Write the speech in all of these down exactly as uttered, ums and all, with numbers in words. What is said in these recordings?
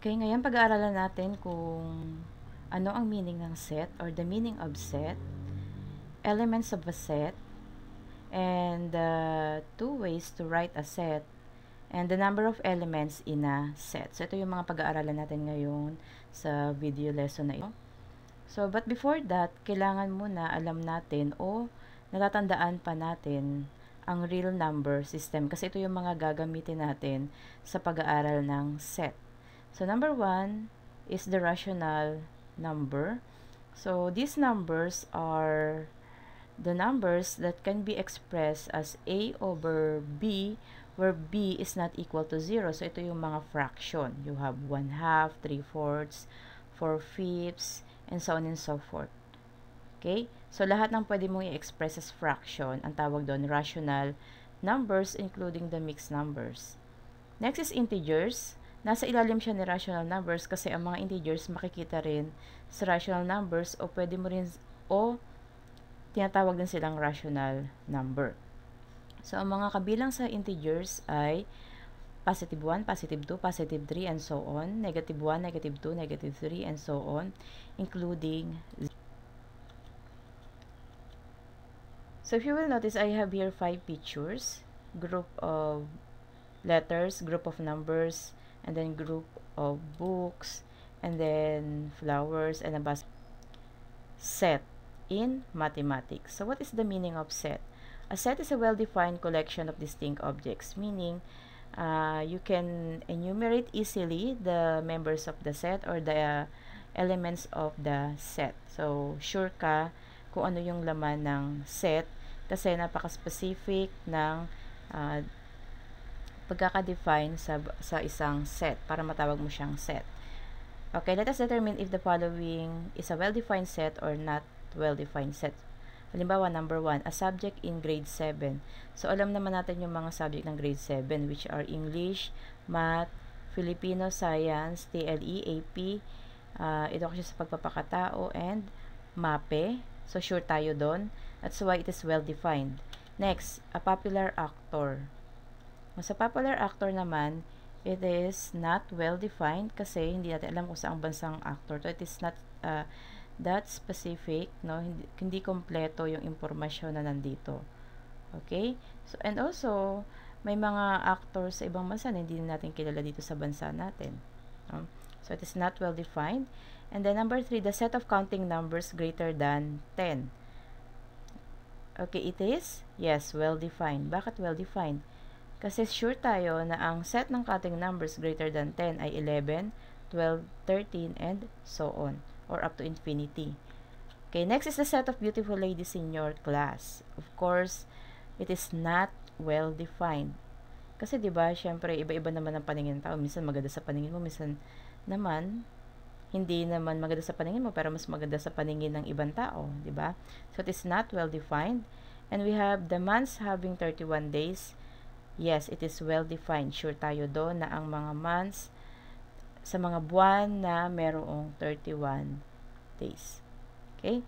Okay, ngayon pag-aaralan natin kung ano ang meaning ng set or the meaning of set, elements of a set, and the two ways to write a set, and the number of elements in a set. So, ito yung mga pag-aaralan natin ngayon sa video lesson na ito. So, but before that, kailangan muna alam natin o natatandaan pa natin ang real number system kasi ito yung mga gagamitin natin sa pag-aaral ng set. So, number one is the rational number. So, these numbers are the numbers that can be expressed as A over B, where B is not equal to zero. So, ito yung mga fraction. You have one half, three fourths, four fifths, and so on and so forth. Okay? So, lahat ng pwede mong i-express as fraction, ang tawag doon, rational numbers, including the mixed numbers. Next is integers. Nasa ilalim siya ni rational numbers kasi ang mga integers makikita rin sa rational numbers o pwede mo rin o tinatawag din silang rational number. So, ang mga kabilang sa integers ay positive one, positive two, positive three, and so on, negative one, negative two, negative three, and so on, including zero. So, if you will notice, I have here five pictures, group of letters, group of numbers, and then group of books, and then flowers, and a basket. Set in mathematics. So, what is the meaning of set? A set is a well-defined collection of distinct objects, meaning uh, you can enumerate easily the members of the set or the uh, elements of the set. So, sure ka kung ano yung laman ng set kasi napaka-specific ng uh, pagkaka-define sa, sa isang set para matawag mo siyang set. Okay, let us determine if the following is a well-defined set or not well-defined set. Halimbawa, number one, a subject in grade seven. So, alam naman natin yung mga subject ng grade seven, which are English, Math, Filipino, Science, T L E, A P, uh, Edukasyon sa Pagpapakatao, and MAPE. So, sure tayo doon. That's why it is well-defined. Next, a popular actor. Sa popular actor naman, it is not well-defined kasi hindi natin alam kung saang bansang actor. So, it is not uh, that specific, no? Hindi, hindi kompleto yung impormasyon na nandito. Okay? So, and also, may mga actors sa ibang bansa na hindi natin kilala dito sa bansa natin. No? So, it is not well-defined. And then, number three, the set of counting numbers greater than ten. Okay, it is? Yes, well-defined. Bakit well-defined? Kasi sure tayo na ang set ng counting numbers greater than ten ay eleven, twelve, thirteen, and so on, or up to infinity. Okay, next is the set of beautiful ladies in your class. Of course, it is not well defined. Kasi 'di ba, syempre iba-iba naman ang paningin ng tao. Minsan maganda sa paningin mo, minsan naman hindi naman maganda sa paningin mo, pero mas maganda sa paningin ng ibang tao, 'di ba? So it is not well defined. And we have the months having thirty-one days. Yes, it is well-defined. Sure tayo doon na ang mga months sa mga buwan na merong thirty-one days. Okay?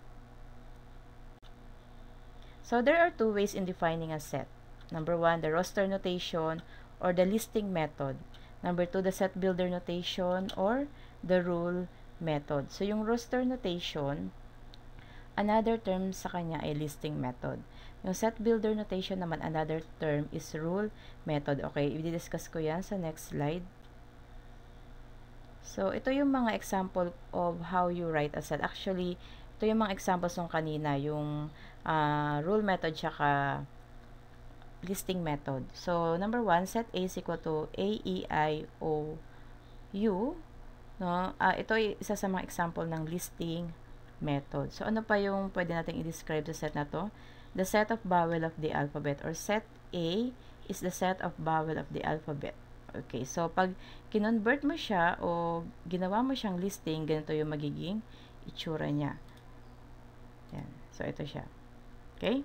So, there are two ways in defining a set. Number one, the roster notation or the listing method. Number two, the set builder notation or the rule method. So, yung roster notation, another term sa kanya ay listing method. Yung set builder notation naman, another term is rule method. Okay, i-discuss ko yan sa next slide. So, ito yung mga example of how you write a set. Actually, ito yung mga examples nung kanina, yung uh, rule method tsaka listing method. So, number one, set A is equal to A, E, I, O, U. No? Uh, ito ay isa sa mga example ng listing method. So, ano pa yung pwede natin i-describe sa set na to? The set of vowel of the alphabet, or set A is the set of vowel of the alphabet. Okay, so pag kinonvert mo siya o ginawa mo siyang listing, ganito yung magiging itsura niya. Yan. So, ito siya. Okay?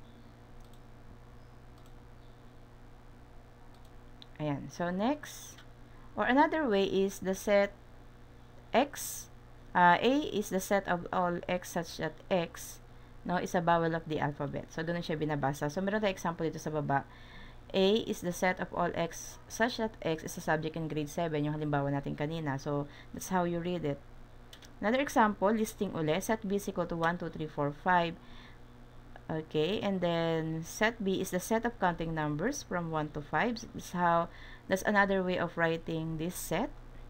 Ayan. So, next, or another way is the set X. Uh, A is the set of all X such that X, no, is a vowel of the alphabet. So, doon siya binabasa. So, meron tayong example dito sa baba. A is the set of all x such that x is a subject in grade seven, yung halimbawa natin kanina. So, that's how you read it. Another example, listing uli, set B is equal to one, two, three, four, five. Okay, and then set B is the set of counting numbers from one to five. That's how, that's another way of writing this set.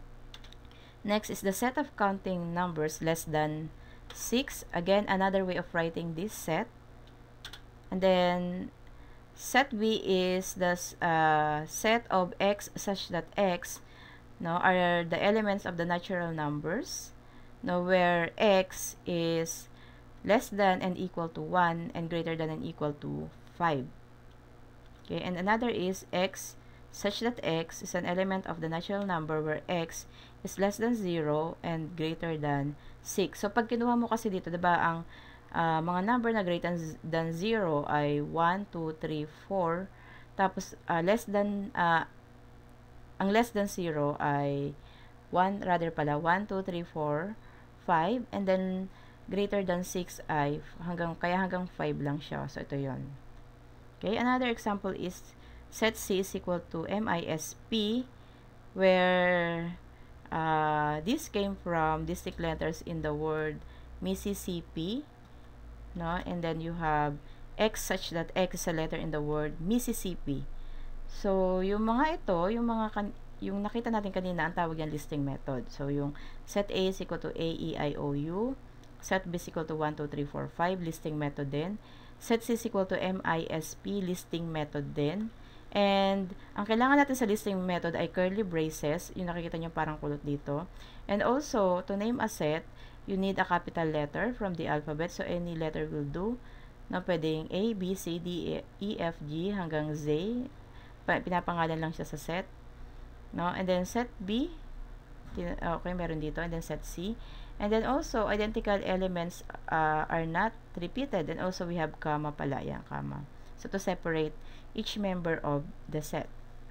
Next is the set of counting numbers less than six. Again, another way of writing this set. And then set B is the uh, set of x such that x, no, are the elements of the natural numbers, no, where x is less than and equal to one and greater than and equal to five. Okay, and another is x such that x is an element of the natural number where x is less than zero and greater than six. So, pag kinuha mo kasi dito, diba, ang uh, mga number na greater than zero ay one, two, three, four. Tapos, uh, less than, uh, ang less than zero ay one, rather pala, one, two, three, four, five. And then, greater than six ay hanggang, kaya hanggang five lang siya. So, ito yon. Okay, another example is set C is equal to M I S P, where uh, this came from distinct letters in the word Mississippi, no? And then you have X such that X is a letter in the word Mississippi. So, yung mga ito, yung mga kan yung nakita natin kanina, ang tawag yan listing method. So, yung set A is equal to A, E, I, O, U, set B is equal to one, two, three, four, five, listing method din. Set C is equal to M I S P, listing method din. And, ang kailangan natin sa listing method ay curly braces. Yung nakikita nyo parang kulot dito. And also, to name a set, you need a capital letter from the alphabet. So, any letter will do. No, pwedeng A, B, C, D, E, F, G, hanggang Z. Pinapangalan lang siya sa set. No? And then, set B. Okay, meron dito. And then, set C. And then, also, identical elements uh, are not repeated. And also, we have comma pala. Yan, comma. So, to separate each member of the set.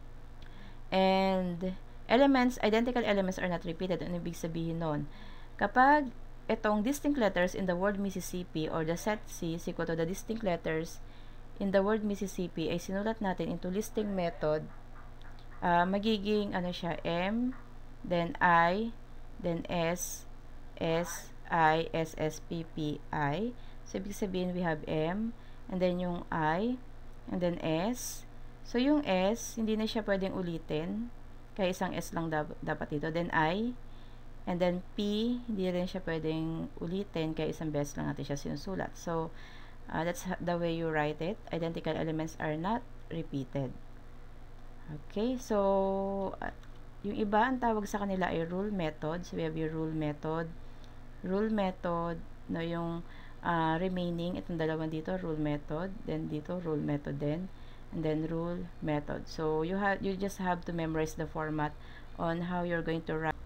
And elements, identical elements are not repeated. Ano ibig sabihin nun? Kapag itong distinct letters in the word Mississippi or the set C is equal to the distinct letters in the word Mississippi ay sinulat natin into listing method, uh, magiging ano siya, M, then I, then S, S, I, S, S, P, P, I. So, ibig sabihin we have M, and then yung I, and then S. So, yung S, hindi na siya pwedeng ulitin. Kaya isang S lang dap dapat dito. Then I, and then P, hindi rin siya pwedeng ulitin. Kaya isang beses lang natin siya sinusulat. So, uh, that's the way you write it. Identical elements are not repeated. Okay, so, uh, yung iba, ang tawag sa kanila ay rule method. So, we have your rule method. Rule method, no, yung Uh, remaining, itong dalawang dito, rule method, then dito, rule method din, and then rule method. So, you have you just have to memorize the format on how you're going to write.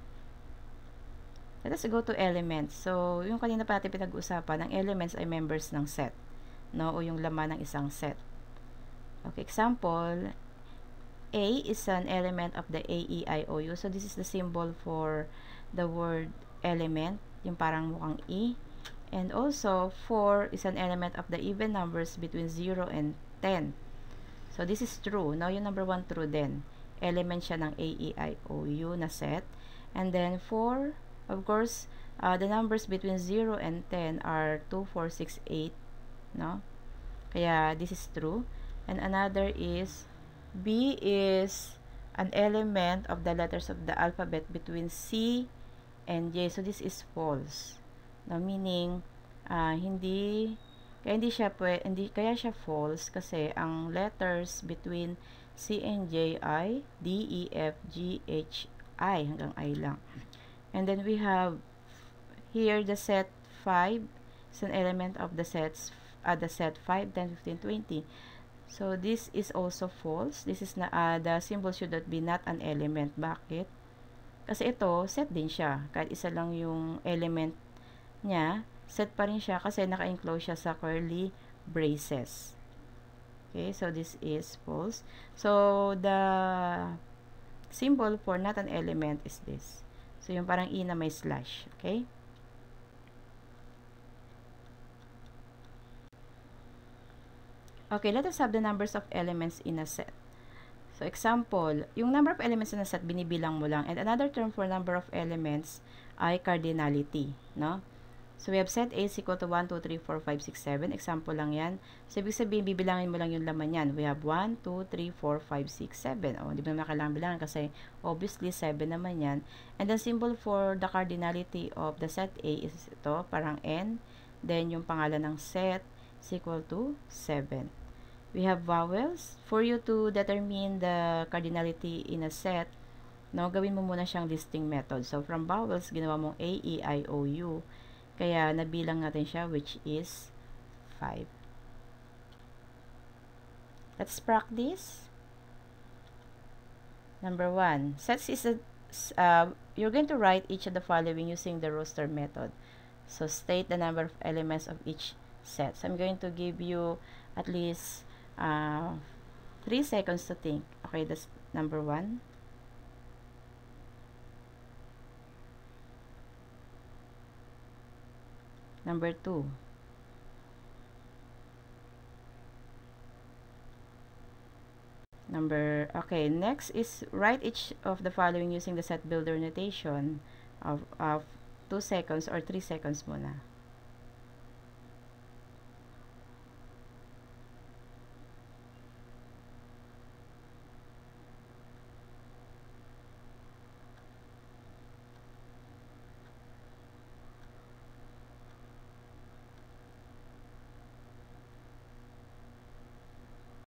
Let us go to elements. So, yung kanina pa natin pinag-usapan, ang elements ay members ng set, no, o yung laman ng isang set. Okay, example, A is an element of the A, E, I, O, U. So, this is the symbol for the word element, yung parang mukhang E. And also, four is an element of the even numbers between zero and ten. So, this is true. Now, yung number one, true din. Element siya ng A, E, I, O, U na set. And then, four, of course, uh, the numbers between zero and ten are two, four, six, eight. No? Kaya, this is true. And another is, B is an element of the letters of the alphabet between C and J. So, this is false. No, meaning, uh, hindi, kaya hindi siya, pwe, hindi, kaya siya false kasi ang letters between C and J ay D, E, F, G, H, I, hanggang I lang. And then we have here the set five is an element of the sets, uh, the set five, ten, fifteen, twenty. So, this is also false. This is na, uh, the symbol should not be not an element. Bakit? Kasi ito, set din siya. Kahit isa lang yung element niya, set pa rin siya kasi naka-enclose siya sa curly braces. Okay, so this is false. So, the symbol for not an element is this. So, yung parang E na may slash. Okay? Okay, let us have the numbers of elements in a set. So, example, yung number of elements na set, binibilang mo lang. And another term for number of elements ay cardinality, no? So, we have set A is equal to one, two, three, four, five, six, seven. Example lang yan. So, ibig sabihin, bibilangin mo lang yung laman yan. We have one, two, three, four, five, six, seven. O, hindi mo naman kailangan bilangan kasi obviously seven naman yan. And the symbol for the cardinality of the set A is ito, parang N. Then, yung pangalan ng set is equal to seven. We have vowels. For you to determine the cardinality in a set, no, gawin mo muna siyang listing method. So, from vowels, ginawa mong A, E, I, O, U. Kaya, nabilang natin siya, which is five. Let's practice. Number one. Sets is a, uh, you're going to write each of the following using the roster method. So, state the number of elements of each set. So, I'm going to give you at least uh, three seconds to think. Okay, that's number one. Number two. Number, okay, next is write each of the following using the set builder notation of, of two seconds or three seconds muna.